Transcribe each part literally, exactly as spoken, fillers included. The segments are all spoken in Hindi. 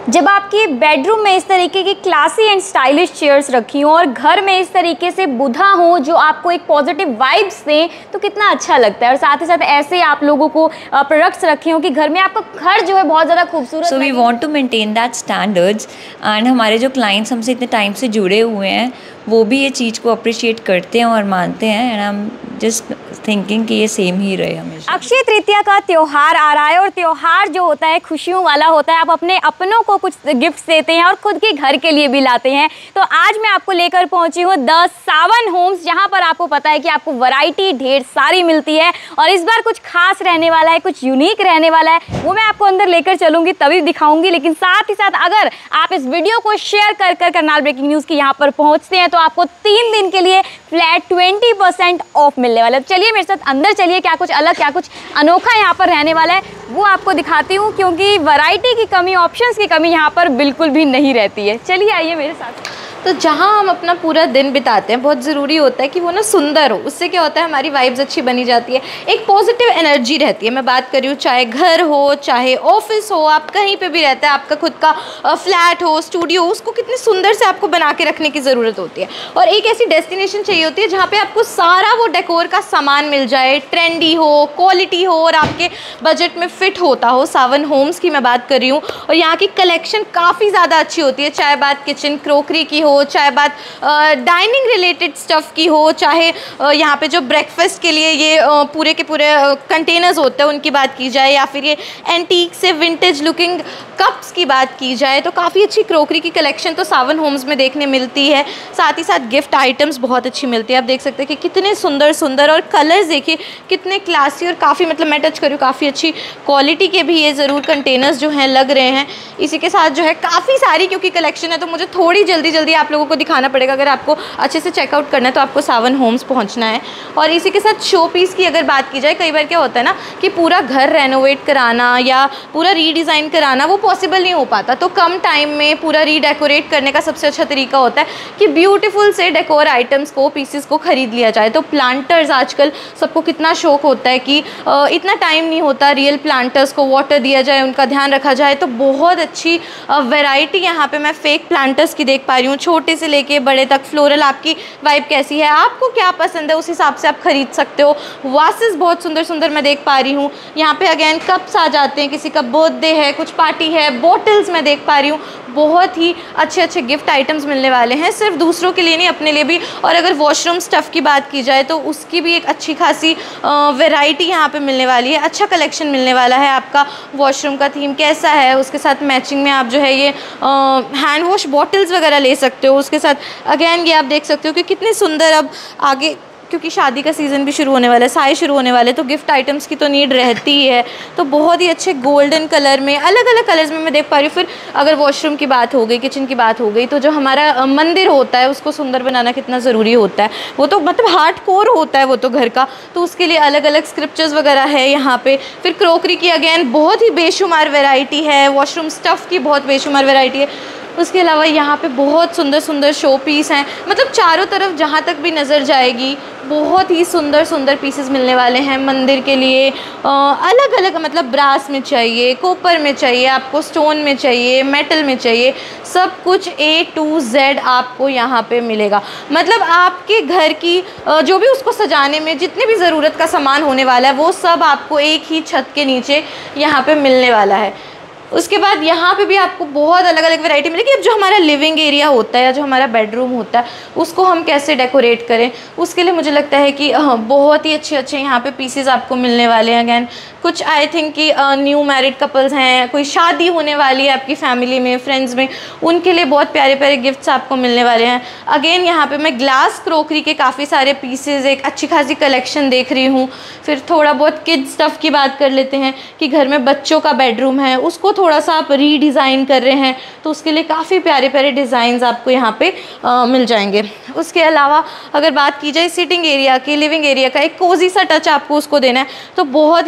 जब आपकी बेडरूम में इस तरीके की क्लासी एंड स्टाइलिश चेयर्स रखी हों और घर में इस तरीके से बुधा हो जो आपको एक पॉजिटिव वाइब्स दें तो कितना अच्छा लगता है। और साथ ही साथ ऐसे आप लोगों को प्रोडक्ट्स रखे हों कि घर में आपका घर जो है बहुत ज़्यादा खूबसूरत। So we want to maintain that standards and हमारे जो क्लाइंट्स हमसे इतने टाइम से जुड़े हुए हैं वो भी ये चीज़ को अप्रिशिएट करते हैं और मानते हैं and I am just thinking कि ये सेम ही रहे हमेशा। अक्षय तृतीया का त्यौहार आ रहा है और त्यौहार जो होता है खुशियों वाला होता है। आप अपने अपनों को कुछ गिफ्ट देते हैं और खुद के घर के लिए भी लाते हैं। तो आज मैं आपको लेकर पहुंची हूँ द सावन होम्स, जहां पर आपको पता है कि आपको वैरायटी ढेर सारी मिलती है और इस बार कुछ खास रहने वाला है, कुछ यूनिक रहने वाला है, वो मैं आपको अंदर लेकर चलूंगी तभी दिखाऊंगी। लेकिन साथ ही साथ अगर आप इस वीडियो को शेयर कर कर करनाल ब्रेकिंग न्यूज़ की यहाँ पर पहुँचते हैं तो आपको तीन दिन के लिए फ्लैट ट्वेंटी परसेंट ऑफ मिलने वाला है। चलिए मेरे साथ अंदर चलिए, क्या कुछ अलग क्या कुछ अनोखा यहाँ पर रहने वाला है वो आपको दिखाती हूँ, क्योंकि वैरायटी की कमी, ऑप्शंस की कमी यहाँ पर बिल्कुल भी नहीं रहती है। चलिए आइए मेरे साथ। तो जहाँ हम अपना पूरा दिन बिताते हैं बहुत ज़रूरी होता है कि वो ना सुंदर हो। उससे क्या होता है, हमारी वाइब्स अच्छी बनी जाती है, एक पॉजिटिव एनर्जी रहती है। मैं बात कर रही हूँ चाहे घर हो चाहे ऑफिस हो, आप कहीं पे भी रहते हैं, आपका खुद का फ्लैट हो, स्टूडियो हो, उसको कितने सुंदर से आपको बना के रखने की ज़रूरत होती है। और एक ऐसी डेस्टिनेशन चाहिए होती है जहाँ पर आपको सारा वो डेकोर का सामान मिल जाए, ट्रेंडी हो, क्वालिटी हो और आपके बजट में फ़िट होता हो। सावन होम्स की मैं बात कर रही हूँ और यहाँ की कलेक्शन काफ़ी ज़्यादा अच्छी होती है, चाहे बात किचन क्रॉकरी की हो, चाहे बात डाइनिंग रिलेटेड स्टफ़ की हो, चाहे यहाँ पे जो ब्रेकफास्ट के लिए ये uh, पूरे के पूरे कंटेनर्स होते हैं उनकी बात की जाए, या फिर ये एंटीक से विंटेज लुकिंग कप्स की बात की जाए, तो काफ़ी अच्छी क्रॉकरी की कलेक्शन तो सावन होम्स में देखने मिलती है। साथ ही साथ गिफ्ट आइटम्स बहुत अच्छी मिलती है। आप देख सकते हैं कि कितने सुंदर सुंदर और कलर्स देखिए कितने क्लासी और काफ़ी, मतलब मैं टच करूँ काफ़ी अच्छी क्वालिटी के भी ये ज़रूर कंटेनर्स जो हैं लग रहे हैं। इसी के साथ जो है काफ़ी सारी क्योंकि कलेक्शन है तो मुझे थोड़ी जल्दी जल्दी आप लोगों को दिखाना पड़ेगा। अगर आपको अच्छे से चेकआउट करना है तो आपको सावन होम्स पहुंचना है। और इसी के साथ शो पीस की अगर बात की जाए, कई बार क्या होता है ना कि पूरा घर रेनोवेट कराना या पूरा रीडिज़ाइन कराना वो पॉसिबल नहीं हो पाता, तो कम टाइम में पूरा रीडेकोरेट करने का सबसे अच्छा तरीका होता है कि ब्यूटीफुल से डेकोर आइटम्स को, पीसेस को खरीद लिया जाए। तो प्लांटर्स आजकल सबको कितना शौक होता है कि इतना टाइम नहीं होता, रियल प्लांटर्स को वाटर दिया जाए, उनका ध्यान रखा जाए। तो बहुत अच्छी वैरायटी यहाँ पे मैं फेक प्लांटर्स की देख पा रही हूँ, छोटे से लेके बड़े तक। फ्लोरल आपकी वाइब कैसी है, आपको क्या पसंद है, उस हिसाब से आप खरीद सकते हो। वासेस बहुत सुंदर सुंदर मैं देख पा रही हूँ यहाँ पे। अगेन कप्स आ जाते हैं, किसी का बर्थडे है, कुछ पार्टी है, बॉटल्स मैं देख पा रही हूँ। बहुत ही अच्छे अच्छे गिफ्ट आइटम्स मिलने वाले हैं, सिर्फ दूसरों के लिए नहीं, अपने लिए भी। और अगर वॉशरूम स्टफ़ की बात की जाए तो उसकी भी एक अच्छी खासी वैरायटी यहाँ पे मिलने वाली है। अच्छा कलेक्शन मिलने वाला है। आपका वॉशरूम का थीम कैसा है, उसके साथ मैचिंग में आप जो है ये हैंड वॉश बॉटल्स वगैरह ले सकते हो। उसके साथ अगेन ये आप देख सकते हो कि कितने सुंदर, अब आगे क्योंकि शादी का सीज़न भी शुरू होने वाला है, साए शुरू होने वाले, तो गिफ्ट आइटम्स की तो नीड रहती ही है। तो बहुत ही अच्छे गोल्डन कलर में, अलग अलग कलर्स में मैं देख पा रही हूँ। फिर अगर वॉशरूम की बात हो गई, किचन की बात हो गई, तो जो हमारा मंदिर होता है उसको सुंदर बनाना कितना ज़रूरी होता है, वो तो मतलब हार्ड कोर होता है वो तो घर का, तो उसके लिए अलग अलग स्क्रिप्चर्स वगैरह है यहाँ पे। फिर क्रॉकरी की अगेन बहुत ही बेशुमार वैरायटी है, वॉशरूम स्टफ़ की बहुत बेशुमार वैरायटी है। उसके अलावा यहाँ पे बहुत सुंदर सुंदर शो पीस हैं, मतलब चारों तरफ जहाँ तक भी नज़र जाएगी बहुत ही सुंदर सुंदर पीसेस मिलने वाले हैं मंदिर के लिए। आ, अलग अलग, मतलब ब्रास में चाहिए, कॉपर में चाहिए, आपको स्टोन में चाहिए, मेटल में चाहिए, सब कुछ ए टू जेड आपको यहाँ पे मिलेगा। मतलब आपके घर की जो भी उसको सजाने में जितने भी ज़रूरत का सामान होने वाला है वो सब आपको एक ही छत के नीचे यहाँ पे मिलने वाला है। उसके बाद यहाँ पे भी आपको बहुत अलग अलग वैरायटी मिलेगी। अब जो हमारा लिविंग एरिया होता है या जो हमारा बेडरूम होता है उसको हम कैसे डेकोरेट करें, उसके लिए मुझे लगता है कि बहुत ही अच्छे अच्छे यहाँ पे पीसेस आपको मिलने वाले हैं। अगैन कुछ आई थिंक कि न्यू मैरिड कपल्स हैं, कोई शादी होने वाली है आपकी फैमिली में, फ्रेंड्स में, उनके लिए बहुत प्यारे प्यारे गिफ्ट्स आपको मिलने वाले हैं। अगेन यहाँ पे मैं ग्लास क्रॉकरी के काफ़ी सारे पीसेस, एक अच्छी खासी कलेक्शन देख रही हूँ। फिर थोड़ा बहुत किड स्टफ़ की बात कर लेते हैं कि घर में बच्चों का बेडरूम है, उसको थोड़ा सा आप रीडिज़ाइन कर रहे हैं तो उसके लिए काफ़ी प्यारे प्यारे डिज़ाइंस आपको यहाँ पे आ, मिल जाएंगे। उसके अलावा अगर बात की जाए सिटिंग एरिया की, लिविंग एरिया का एक कोजी सा टच आपको उसको देना है तो बहुत ही अच्छी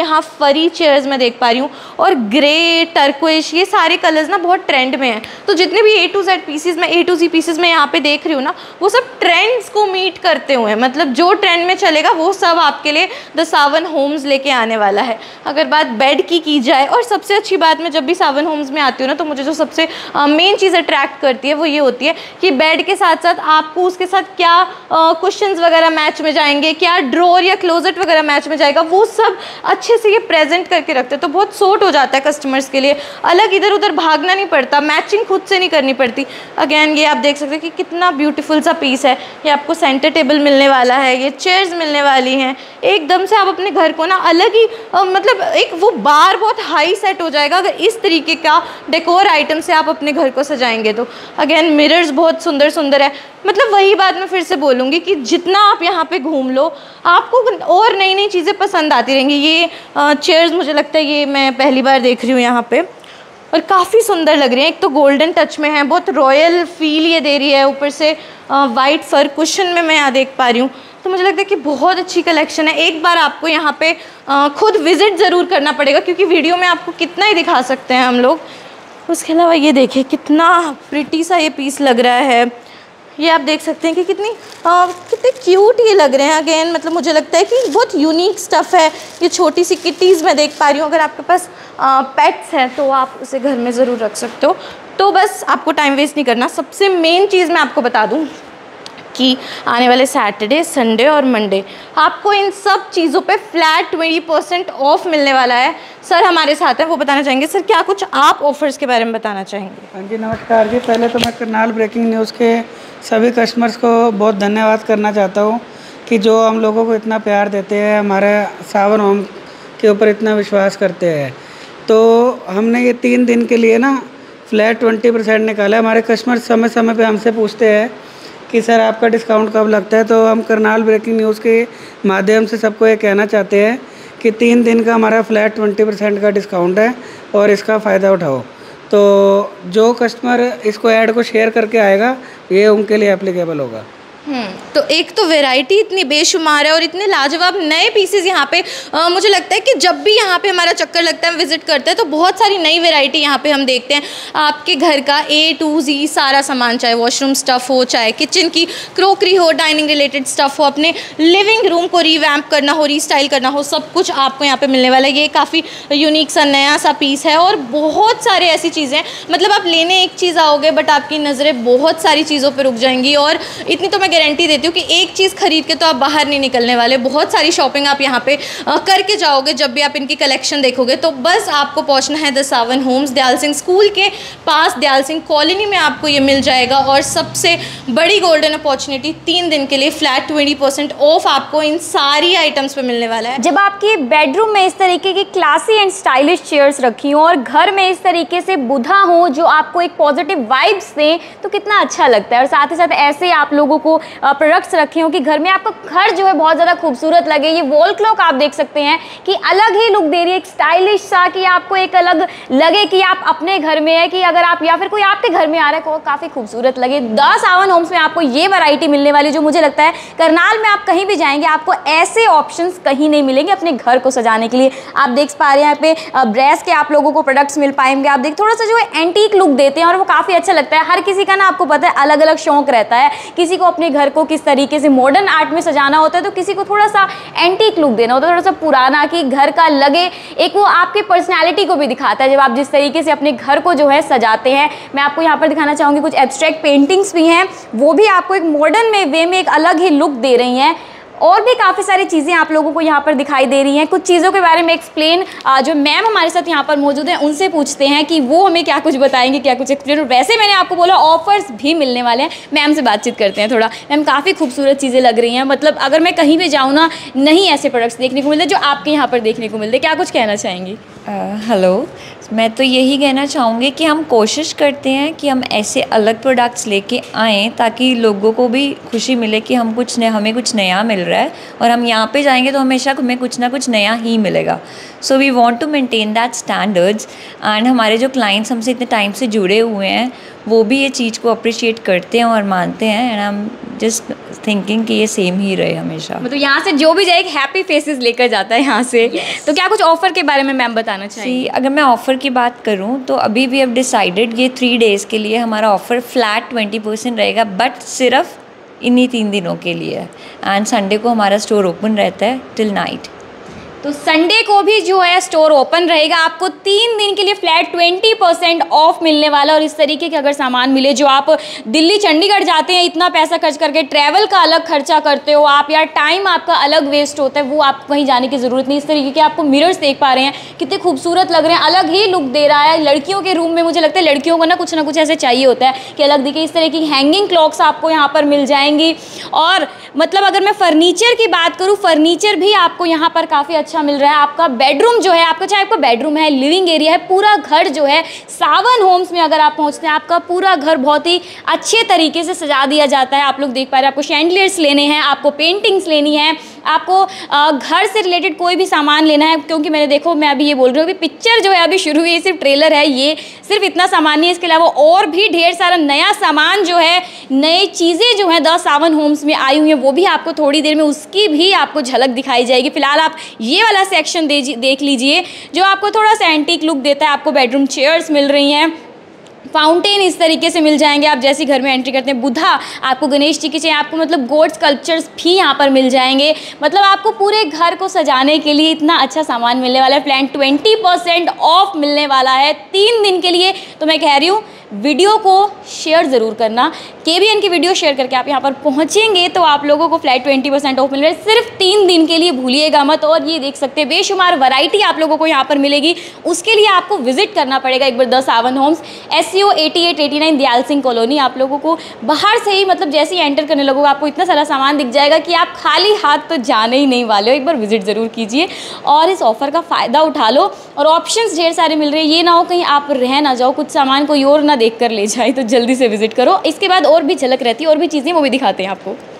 यहाँ फरी चेयर्स मैं देख पा रही हूँ, और ग्रे, टर्कोइश, ये सारे कलर्स ना बहुत ट्रेंड में हैं। तो जितने भी ए टू जेड पीसेस में ए टू जी पीसेस में यहाँ पे देख रही हूँ ना, वो सब ट्रेंड्स को मीट करते हुए, मतलब जो ट्रेंड में चलेगा वो सब आपके लिए द सावन होम्स लेके आने वाला है। अगर बात बेड की की जाए, और सबसे अच्छी बात, मैं जब भी सावन होम्स में आती हूँ ना, तो मुझे जो सबसे मेन चीज़ अट्रैक्ट करती है वो ये होती है कि बेड के साथ साथ आपको उसके साथ क्या कुशन्स वगैरह मैच में जाएंगे, क्या ड्रॉर या क्लोजेट वगैरह मैच में जाएगा, वो सब अच्छे से ये प्रेजेंट करके रखते हैं। तो बहुत सूट हो जाता है कस्टमर्स के लिए, अलग इधर उधर भागना नहीं पड़ता, मैचिंग खुद से नहीं करनी पड़ती। अगेन ये आप देख सकते हैं कि कितना ब्यूटीफुल सा पीस है। ये आपको सेंटर टेबल मिलने वाला है, ये चेयर्स मिलने वाली हैं। एकदम से आप अपने घर को ना अलग ही आ, मतलब एक वो बार बहुत हाई सेट हो जाएगा अगर इस तरीके का डेकोर आइटम से आप अपने घर को सजाएंगे तो। अगेन मिरर्स बहुत सुंदर सुंदर है। मतलब वही बात मैं फिर से बोलूँगी कि जितना आप यहाँ पे घूम लो, आपको और नई नई चीज़ें पसंद आती रहेंगी। ये चेयर्स मुझे लगता है ये मैं पहली बार देख रही हूँ यहाँ पे, और काफ़ी सुंदर लग रही है। एक तो गोल्डन टच में है, बहुत रॉयल फील ये दे रही है, ऊपर से वाइट फर कुशन में मैं यहाँ देख पा रही हूँ। तो मुझे लगता है कि बहुत अच्छी कलेक्शन है। एक बार आपको यहाँ पे आ, खुद विज़िट ज़रूर करना पड़ेगा, क्योंकि वीडियो में आपको कितना ही दिखा सकते हैं हम लोग। उसके अलावा ये देखिए कितना प्रिटी सा ये पीस लग रहा है। ये आप देख सकते हैं कि कितनी आ, कितने क्यूट ये लग रहे हैं। अगेन मतलब मुझे लगता है कि बहुत यूनिक स्टफ़ है। ये छोटी सी किटीज़ मैं देख पा रही हूँ। अगर आपके पास पेट्स हैं तो आप उसे घर में ज़रूर रख सकते हो। तो बस आपको टाइम वेस्ट नहीं करना। सबसे मेन चीज़ मैं आपको बता दूँ कि आने वाले सैटरडे, संडे और मंडे आपको इन सब चीज़ों पे फ्लैट ट्वेंटी परसेंट ऑफ मिलने वाला है। सर हमारे साथ हैं, वो बताना चाहेंगे। सर क्या कुछ आप ऑफर्स के बारे में बताना चाहेंगे? हाँ जी, नमस्कार जी। पहले तो मैं करनाल ब्रेकिंग न्यूज़ के सभी कस्टमर्स को बहुत धन्यवाद करना चाहता हूँ कि जो हम लोगों को इतना प्यार देते हैं, हमारे सावन होम के ऊपर इतना विश्वास करते हैं। तो हमने ये तीन दिन के लिए ना फ्लैट ट्वेंटी परसेंट निकाला है। हमारे कस्टमर समय समय पे हमसे पूछते हैं कि सर आपका डिस्काउंट कब लगता है। तो हम करनाल ब्रेकिंग न्यूज़ के माध्यम से सबको ये कहना चाहते हैं कि तीन दिन का हमारा फ्लैट ट्वेंटी परसेंट का डिस्काउंट है और इसका फ़ायदा उठाओ। तो जो कस्टमर इसको ऐड को शेयर करके आएगा ये उनके लिए एप्लीकेबल होगा। हम्म तो एक तो वैरायटी इतनी बेशुमार है और इतने लाजवाब नए पीसेस यहाँ पे आ, मुझे लगता है कि जब भी यहाँ पे हमारा चक्कर लगता है, विजिट करते हैं, तो बहुत सारी नई वैरायटी यहाँ पे हम देखते हैं। आपके घर का ए टू जी सारा सामान, चाहे वॉशरूम स्टफ़ हो, चाहे किचन की क्रोकरी हो, डाइनिंग रिलेटेड स्टफ़ हो, अपने लिविंग रूम को रीवैम्प करना हो, रीस्टाइल करना हो, सब कुछ आपको यहाँ पर मिलने वाला है। ये काफ़ी यूनिक सा नया सा पीस है और बहुत सारे ऐसी चीज़ें, मतलब आप लेने एक चीज़ आओगे बट आपकी नज़रें बहुत सारी चीज़ों पर रुक जाएंगी। और इतनी तो मैं गारंटी देती हूँ कि एक चीज़ खरीद के तो आप बाहर नहीं निकलने वाले। बहुत सारी शॉपिंग आप यहाँ पे आ, करके जाओगे जब भी आप इनकी कलेक्शन देखोगे। तो बस आपको पहुँचना है the Sawan homes, Dayal Singh school के पास, दयाल सिंह कॉलोनी में आपको ये मिल जाएगा। और सबसे बड़ी गोल्डन अपॉर्चुनिटी, तीन दिन के लिए फ्लैट ट्वेंटी परसेंट ऑफ आपको इन सारी आइटम्स पे मिलने वाला है। जब आपकी बेडरूम में इस तरीके की क्लासी एंड स्टाइलिश चेयर्स रखी हो और घर में इस तरीके से बुधा हो जो आपको एक पॉजिटिव वाइब्स दें, तो कितना अच्छा लगता है। और साथ ही साथ ऐसे आप लोगों को प्रोडक्ट्स रखे हो कि घर में आपका घर जो है बहुत ज़्यादा खूबसूरत लगे। ये वॉल क्लॉक आप देख सकते हैं कि अलग ही लुक दे रही है, एक स्टाइलिश सा, कि आपको एक अलग लगे कि आप अपने घर में है, कि अगर आप या फिर कोई आपके घर में आ रहा है, काफ़ी खूबसूरत लगे। द सावन होम्स में आपको ये वैरायटी मिलने वाली, जो मुझे लगता है करनाल में आप कहीं भी जाएंगे आपको ऐसे ऑप्शंस कहीं नहीं मिलेंगे अपने घर को सजाने के लिए। आप देख पा रहे हैं यहाँ पे ब्रेस के आप लोगों को प्रोडक्ट्स मिल पाएंगे। आप देख थोड़ा सा जो है एंटीक लुक देते हैं और वो काफ़ी अच्छा लगता है। हर किसी का ना आपको पता है अलग अलग शौक रहता है, किसी को अपने घर को किस तरीके से मॉडर्न आर्ट में सजाना होता है, तो किसी को थोड़ा सा एंटीक लुक देना होता है, थोड़ा सा पुराना, कि घर का लगे। एक वो आपकी पर्सनालिटी को भी दिखाता है जब आप जिस तरीके से अपने घर को जो है सजाते हैं। मैं आपको यहाँ पर दिखाना चाहूँगी कुछ एब्स्ट्रैक्ट पेंटिंग्स भी हैं, वो भी आपको एक मॉडर्न में वे में एक अलग ही लुक दे रही हैं। और भी काफ़ी सारी चीज़ें आप लोगों को यहाँ पर दिखाई दे रही हैं। कुछ चीज़ों के बारे में एक्सप्लेन जो मैम हमारे साथ यहाँ पर मौजूद हैं उनसे पूछते हैं कि वो हमें क्या कुछ बताएंगे, क्या कुछ एक्सप्लेन। वैसे मैंने आपको बोला ऑफर्स भी मिलने वाले हैं। मैम से बातचीत करते हैं थोड़ा। मैम काफ़ी खूबसूरत चीज़ें लग रही हैं, मतलब अगर मैं कहीं भी जाऊँ ना, नहीं ऐसे प्रोडक्ट्स देखने को मिलते जो आपके यहाँ पर देखने को मिलते। क्या कुछ कहना चाहेंगी? हेलो uh, मैं तो यही कहना चाहूँगी कि हम कोशिश करते हैं कि हम ऐसे अलग प्रोडक्ट्स लेके आएँ ताकि लोगों को भी खुशी मिले कि हम कुछ नया, हमें कुछ नया मिल रहा है। और हम यहाँ पे जाएंगे तो हमेशा हमें कुछ ना कुछ नया ही मिलेगा। So we want to maintain that standards. And हमारे जो क्लाइंट्स हमसे इतने टाइम से जुड़े हुए हैं वो भी ये चीज़ को अप्रिशिएट करते हैं और मानते हैं। And I am just thinking कि ये सेम ही रहे हमेशा। मतलब यहाँ से जो भी जाए एक हैप्पी फेसेस लेकर जाता है यहाँ से। yes. तो क्या कुछ ऑफर के बारे में मैम बताना चाहिए? अगर मैं ऑफ़र की बात करूँ तो अभी भी अब डिसाइडेड ये थ्री डेज़ के लिए हमारा ऑफ़र फ्लैट ट्वेंटी परसेंट रहेगा, बट सिर्फ इन्हीं तीन दिनों के लिए। एंड संडे को हमारा स्टोर ओपन रहता है टिल नाइट। तो संडे को भी जो है स्टोर ओपन रहेगा, आपको तीन दिन के लिए फ्लैट ट्वेंटी परसेंट ऑफ मिलने वाला। और इस तरीके के अगर सामान मिले जो आप दिल्ली चंडीगढ़ जाते हैं इतना पैसा खर्च करके, ट्रैवल का अलग खर्चा करते हो आप, या टाइम आपका अलग वेस्ट होता है, वो आप कहीं जाने की ज़रूरत नहीं। इस तरीके के आपको मिरर्स देख पा रहे हैं, कितने खूबसूरत लग रहे हैं, अलग ही लुक दे रहा है। लड़कियों के रूम में मुझे लगता है लड़कियों को ना कुछ ना कुछ ऐसे चाहिए होता है कि अलग दिखे। इस तरह की हैंगिंग क्लॉक्स आपको यहाँ पर मिल जाएंगी। और मतलब अगर मैं फर्नीचर की बात करूँ, फर्नीचर भी आपको यहाँ पर काफ़ी अच्छा मिल रहा है। आपका बेडरूम जो है, आपका चाहे आपका बेडरूम है, लिविंग एरिया है, पूरा घर जो है सावन होम्स में अगर आप पहुँचते हैं, आपका पूरा घर बहुत ही अच्छे तरीके से सजा दिया जाता है। आप लोग देख पा रहे हैं, आपको शैंडलियर्स लेने हैं, आपको पेंटिंग्स लेनी है, आपको घर से रिलेटेड कोई भी सामान लेना है, क्योंकि मैंने देखो मैं अभी ये बोल रही हूँ, अभी पिक्चर जो है अभी शुरू हुई है, सिर्फ ट्रेलर है, ये सिर्फ इतना सामान नहीं है, इसके अलावा और भी ढेर सारा नया सामान जो है, नई चीज़ें जो हैं द सावन होम्स में आई हुई हैं, वो भी आपको थोड़ी देर में उसकी भी आपको झलक दिखाई जाएगी। फिलहाल आप ये वाला सेक्शन दे देख लीजिए जो आपको थोड़ा सा एंटीक लुक देता है। आपको बेडरूम चेयर्स मिल रही हैं, फाउंटेन इस तरीके से मिल जाएंगे। आप जैसे घर में एंट्री करते हैं, बुधा, आपको गणेश जी के चाहिए, आपको मतलब गोड स्कल्पचर्स भी यहाँ पर मिल जाएंगे। मतलब आपको पूरे घर को सजाने के लिए इतना अच्छा सामान मिलने वाला है। प्लान ट्वेंटी परसेंट ऑफ मिलने वाला है तीन दिन के लिए। तो मैं कह रही हूँ वीडियो को शेयर ज़रूर करना। केबीएन की वीडियो शेयर करके आप यहाँ पर पहुँचेंगे तो आप लोगों को फ्लैट ट्वेंटी परसेंट ऑफ मिल रहा है सिर्फ तीन दिन के लिए, भूलिएगा मत। और ये देख सकते हैं बेशुमार वैरायटी आप लोगों को यहाँ पर मिलेगी। उसके लिए आपको विजिट करना पड़ेगा एक बार the Sawan homes, S C O eighty eight eighty nine Dayal Singh colony. आप लोगों को बाहर से ही मतलब जैसे ही एंटर करने लगोगे आपको इतना सारा सामान दिख जाएगा कि आप खाली हाथ तो जाने ही नहीं वाले हो। एक बार विजिट ज़रूर कीजिए और इस ऑफ़र का फ़ायदा उठा लो। और ऑप्शंस ढेर सारे मिल रहे हैं, ये ना हो कहीं आप रह ना जाओ, कुछ सामान कोई और ना देख कर ले जाए, तो जल्दी से विजिट करो। इसके बाद और भी झलक रहती है, और भी चीज़ें वो भी दिखाते हैं आपको।